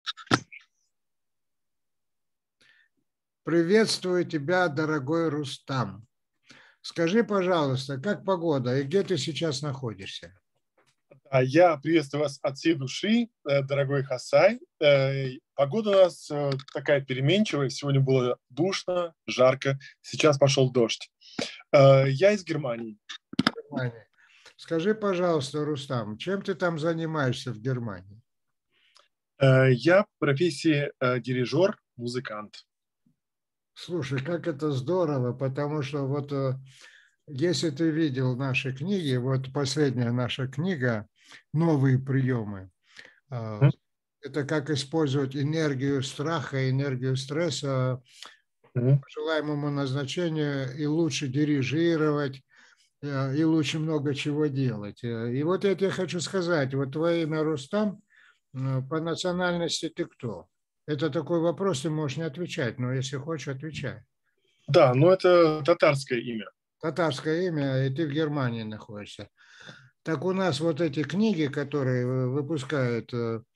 Приветствую тебя, дорогой Рустам. Скажи, пожалуйста, как погода и где ты сейчас находишься? Я приветствую вас от всей души, дорогой Хасай. Погода у нас такая переменчивая. Сегодня было душно, жарко. Сейчас пошел дождь. Я из Германии. Германия. Скажи, пожалуйста, Рустам, чем ты там занимаешься в Германии? Я по профессии дирижер, музыкант. Слушай, как это здорово, потому что вот если ты видел наши книги, вот последняя наша книга «Новые приемы». Это как использовать энергию страха, энергию стресса по желаемому назначению и лучше дирижировать, и лучше много чего делать. И вот я тебе хочу сказать, вот твое имя Рустам, по национальности ты кто? Это такой вопрос, ты можешь не отвечать, но если хочешь, отвечай. Да, но это татарское имя. Татарское имя, и ты в Германии находишься. Так у нас вот эти книги, которые выпускают,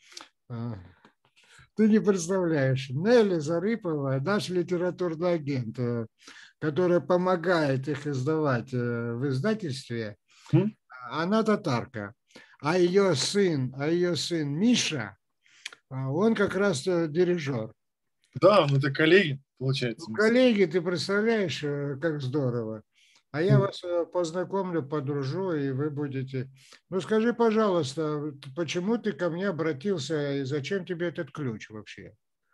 ты не представляешь, Нелли Зарипова, наш литературный агент, которая помогает их издавать в издательстве, она татарка. А ее сын Миша, он как раз дирижер. Да, ну это коллеги, получается. Ну, коллеги, ты представляешь, как здорово. А я вас познакомлю, подружу, и вы будете... Ну, скажи, пожалуйста, почему ты ко мне обратился, и зачем тебе этот ключ вообще?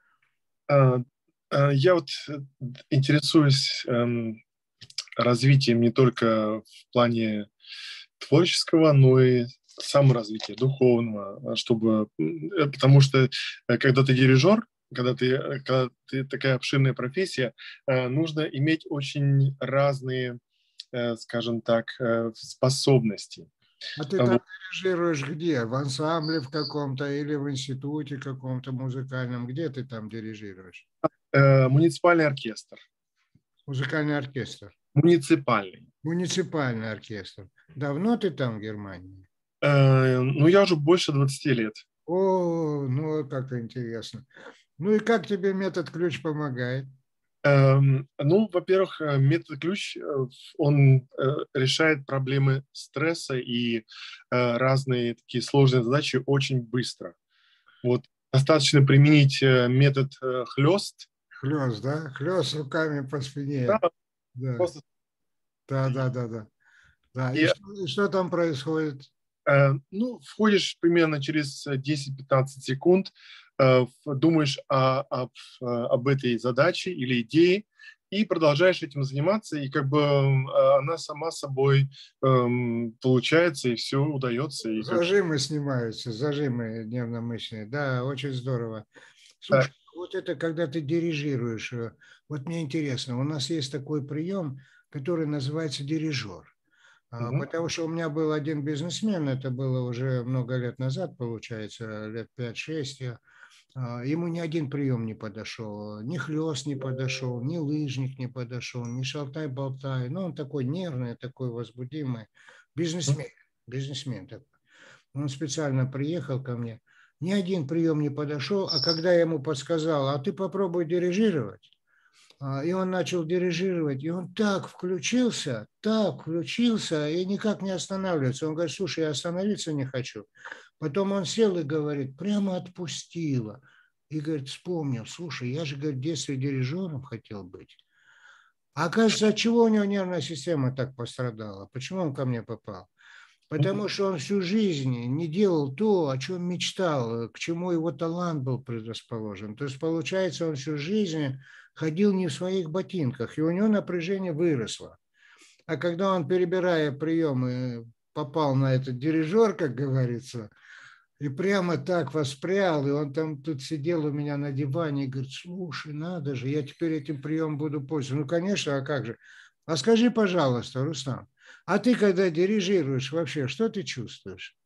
Я вот интересуюсь развитием не только в плане творческого, но и саморазвития, духовного, чтобы... Потому что когда ты дирижер, когда ты такая обширная профессия, нужно иметь очень разные, скажем так, способности. А ты там дирижируешь где? В ансамбле в каком-то или в институте каком-то музыкальном? Где ты там дирижируешь? Муниципальный оркестр. Музыкальный оркестр. Муниципальный. Муниципальный оркестр. Давно ты там в Германии? Ну, я уже больше 20 лет. О, ну как интересно. Ну и как тебе метод ключ помогает? Ну, во-первых, метод ключ, он решает проблемы стресса и разные такие сложные задачи очень быстро. Вот достаточно применить метод хлест. Хлест, да? Хлест руками по спине. Да, Да, просто да, да, да, да. Да. и, И что там происходит? ну, входишь примерно через 10-15 секунд, думаешь об этой задаче или идее, и продолжаешь этим заниматься, и как бы она сама собой получается, и все удается. И как... Зажимы снимаются, зажимы нервно-мышечные. Да, очень здорово. Да. Слушай, вот это когда ты дирижируешь, вот мне интересно, у нас есть такой прием, который называется дирижер. Мгм. Потому что у меня был один бизнесмен, это было уже много лет назад, получается, лет 5-6. Ему ни один прием не подошел, ни хлест не подошел, ни лыжник не подошел, ни шалтай-болтай. Ну, он такой нервный, такой возбудимый бизнесмен, бизнесмен такой. Он специально приехал ко мне. Ни один прием не подошел, а когда я ему подсказал, а ты попробуй дирижировать, и он начал дирижировать, и он так включился, и никак не останавливается. Он говорит, слушай, я остановиться не хочу. Потом он сел и говорит, прямо отпустило. И говорит, вспомнил, слушай, я же, говорит, в детстве дирижером хотел быть. А оказывается, от чего у него нервная система так пострадала? Почему он ко мне попал? Потому что он всю жизнь не делал то, о чем мечтал, к чему его талант был предрасположен. То есть, получается, он всю жизнь ходил не в своих ботинках, и у него напряжение выросло. А когда он, перебирая приемы, попал на этот дирижер, как говорится, и прямо так воспрял, и он там тут сидел у меня на диване и говорит, слушай, надо же, я теперь этим приемом буду пользоваться. Ну, конечно, а как же? А скажи, пожалуйста, Рустам, а ты, когда дирижируешь вообще, что ты чувствуешь?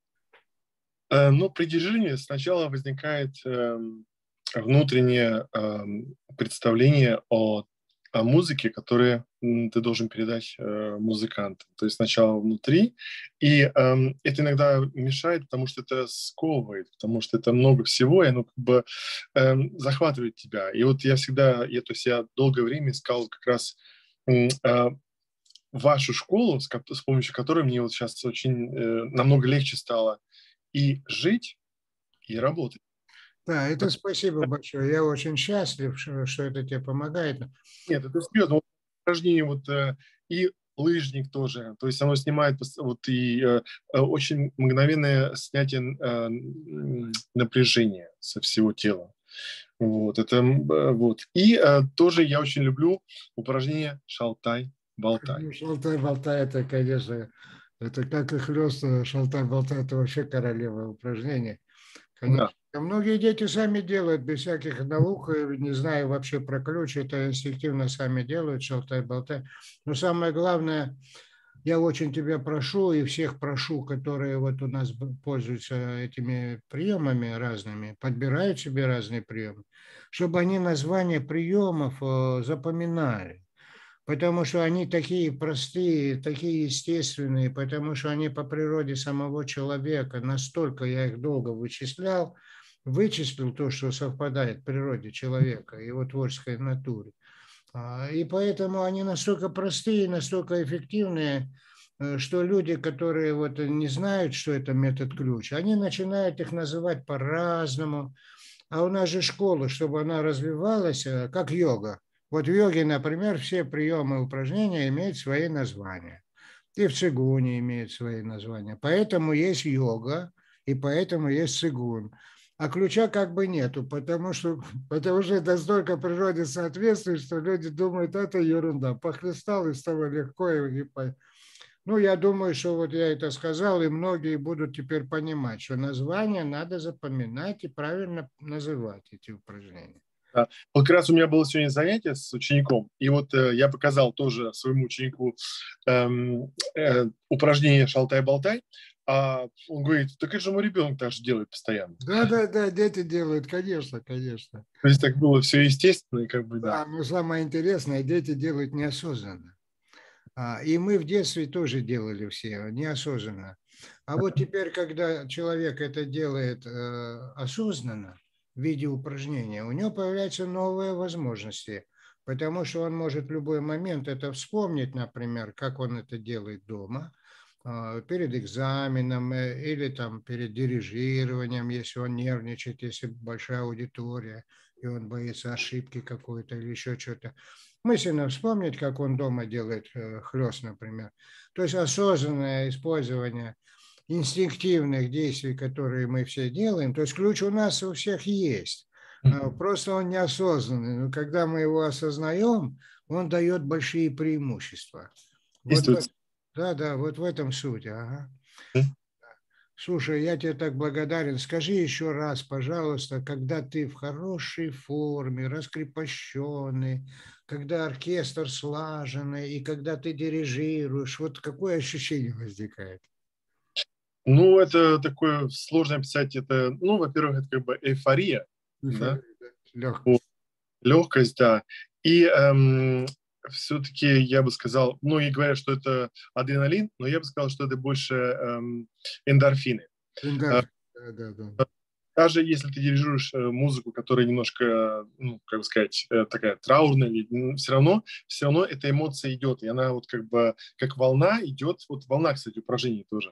Ну, при движении сначала возникает внутреннее представление о музыки, которые ты должен передать музыканту. То есть сначала внутри, и это иногда мешает, потому что это сковывает, потому что это много всего, и оно как бы захватывает тебя. И вот я всегда, то есть я долгое время искал как раз вашу школу, с помощью которой мне вот сейчас очень намного легче стало и жить, и работать. Да, это спасибо большое. Я очень счастлив, что это тебе помогает. Нет, это серьезно. Вот упражнение вот и лыжник тоже. То есть оно снимает вот и очень мгновенное снятие напряжения со всего тела. Вот это вот. И тоже я очень люблю упражнение шалтай-болтай. Ну, шалтай-болтай, это, конечно, это как и хлест, шалтай-болтай, это вообще королева упражнений. Конечно. Да. А многие дети сами делают без всяких наук, не зная вообще про ключ, это инстинктивно сами делают, шалтай-болтай. Но самое главное, я очень тебя прошу и всех прошу, которые вот у нас пользуются этими приемами разными, подбирают себе разные приемы, чтобы они названия приемов запоминали. Потому что они такие простые, такие естественные, потому что они по природе самого человека. Настолько я их долго вычислил то, что совпадает в природе человека, его творческой натуре. И поэтому они настолько простые, настолько эффективные, что люди, которые вот не знают, что это метод-ключ, они начинают их называть по-разному. А у нас же школа, чтобы она развивалась, как йога. Вот в йоге, например, все приемы и упражнения имеют свои названия. И в цигуне имеют свои названия. Поэтому есть йога, и поэтому есть цигун. А ключа как бы нету, потому что это столько природе соответствует, что люди думают, это ерунда. Похлестал и стало легко. Ну, я думаю, что вот я это сказал, и многие будут теперь понимать, что название надо запоминать и правильно называть эти упражнения. Да. Вот как раз у меня было сегодня занятие с учеником, и вот я показал тоже своему ученику упражнение «Шалтай-болтай», а он говорит, так это же мой ребенок так же делает постоянно. Да, да, да, дети делают, конечно, конечно. То есть так было все естественно, и как бы да. Да, но самое интересное, дети делают неосознанно. И мы в детстве тоже делали все неосознанно. А вот теперь, когда человек это делает осознанно, в виде упражнения, у него появляются новые возможности, потому что он может в любой момент это вспомнить, например, как он это делает дома, перед экзаменом или там перед дирижированием, если он нервничает, если большая аудитория, и он боится ошибки какой-то или еще что-то. Мысленно вспомнить, как он дома делает хлест, например. То есть осознанное использование инстинктивных действий, которые мы все делаем. То есть ключ у нас у всех есть. Просто он неосознанный. Но когда мы его осознаем, он дает большие преимущества. Вот, Действует. да, да, вот в этом суть. Ага. Слушай, я тебе так благодарен. Скажи еще раз, пожалуйста, когда ты в хорошей форме, раскрепощенный, когда оркестр слаженный, и когда ты дирижируешь, вот какое ощущение возникает? Ну, это такое сложно описать. Это, ну, во-первых, это как бы эйфория, да, вот, Легкость. легкость, да. И все-таки я бы сказал, многие говорят, что это адреналин, но я бы сказал, что это больше эндорфины. Да, да, да. Даже если ты дирижируешь музыку, которая немножко, ну, как бы сказать, такая траурная, все равно эта эмоция идет, и она вот как бы как волна идет, вот волна, кстати, упражнений тоже.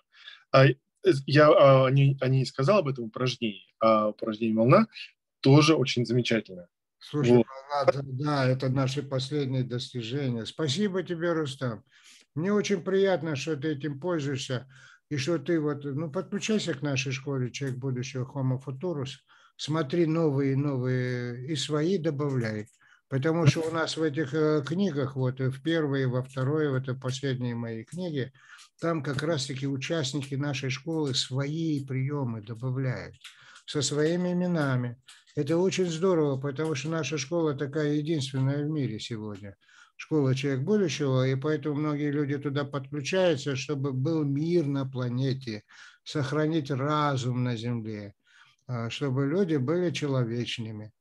Я не сказал об этом упражнении, а упражнение волна тоже очень замечательное. Слушай, Вот. да, это наши последние достижения. Спасибо тебе, Рустам. Мне очень приятно, что ты этим пользуешься, и что ты вот, ну, подключайся к нашей школе «Человек будущего Homo Futurus», смотри новые и новые, и свои добавляй. Потому что у нас в этих книгах, вот в первой, и во второй, вот это последние мои книги, там как раз-таки участники нашей школы свои приемы добавляют со своими именами. Это очень здорово, потому что наша школа такая единственная в мире сегодня. Школа «Человек будущего», и поэтому многие люди туда подключаются, чтобы был мир на планете, сохранить разум на Земле, чтобы люди были человечными.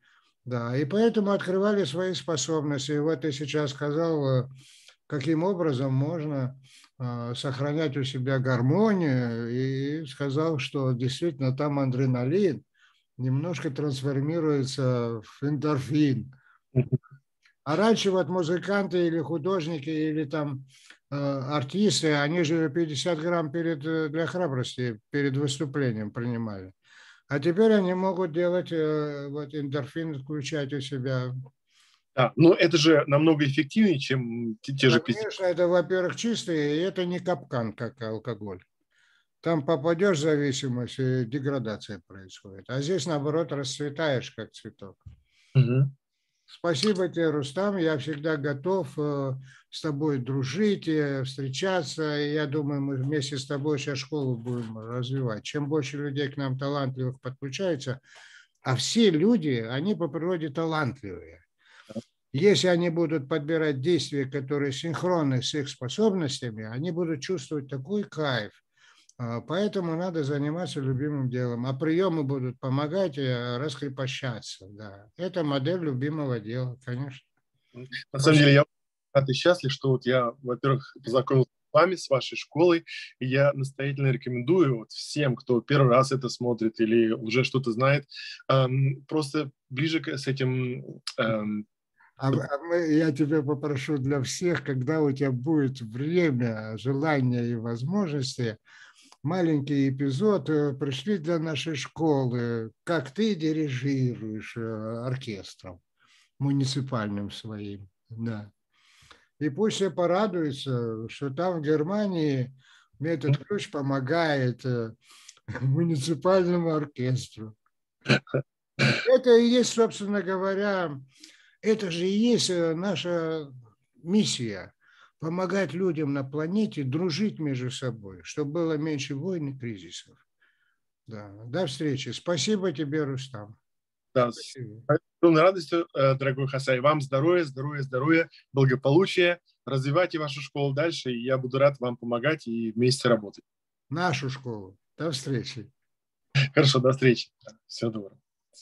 Да, и поэтому открывали свои способности. И вот ты сейчас сказал, каким образом можно сохранять у себя гармонию, и сказал, что действительно там адреналин немножко трансформируется в эндорфин. А раньше вот музыканты или художники, или там артисты, они же 50 грамм для храбрости перед выступлением принимали. А теперь они могут делать, вот эндорфин включать у себя. Да, но это же намного эффективнее, чем те же 50. Конечно, это, во-первых, чистый, и это не капкан, как алкоголь. Там попадешь в зависимость, и деградация происходит. А здесь, наоборот, расцветаешь, как цветок. Мгм. Спасибо тебе, Рустам. Я всегда готов с тобой дружить, встречаться. Я думаю, мы вместе с тобой сейчас школу будем развивать. Чем больше людей к нам талантливых подключается, а все люди, они по природе талантливые. Если они будут подбирать действия, которые синхронны с их способностями, они будут чувствовать такой кайф. Поэтому надо заниматься любимым делом. А приемы будут помогать раскрепощаться. Да. Это модель любимого дела, конечно. На самом деле, Спасибо. я рад и счастлив, что вот я, во-первых, познакомился с вами, с вашей школой, и я настоятельно рекомендую вот всем, кто первый раз это смотрит или уже что-то знает, просто ближе с этим. Я тебя попрошу для всех, когда у тебя будет время, желание и возможности, маленький эпизод пришли для нашей школы, как ты дирижируешь оркестром муниципальным своим. Да. И пусть все порадуются, что там в Германии метод ключ помогает муниципальному оркестру. Это и есть, собственно говоря, это же и есть наша миссия – помогать людям на планете дружить между собой, чтобы было меньше войн и кризисов. Да. До встречи. Спасибо тебе, Рустам. Да, с Спасибо. огромной радостью, дорогой Хасай. Вам здоровья, здоровья, здоровья, благополучия. Развивайте вашу школу дальше, и я буду рад вам помогать и вместе работать. Нашу школу. До встречи. Хорошо, до встречи. Всего доброго.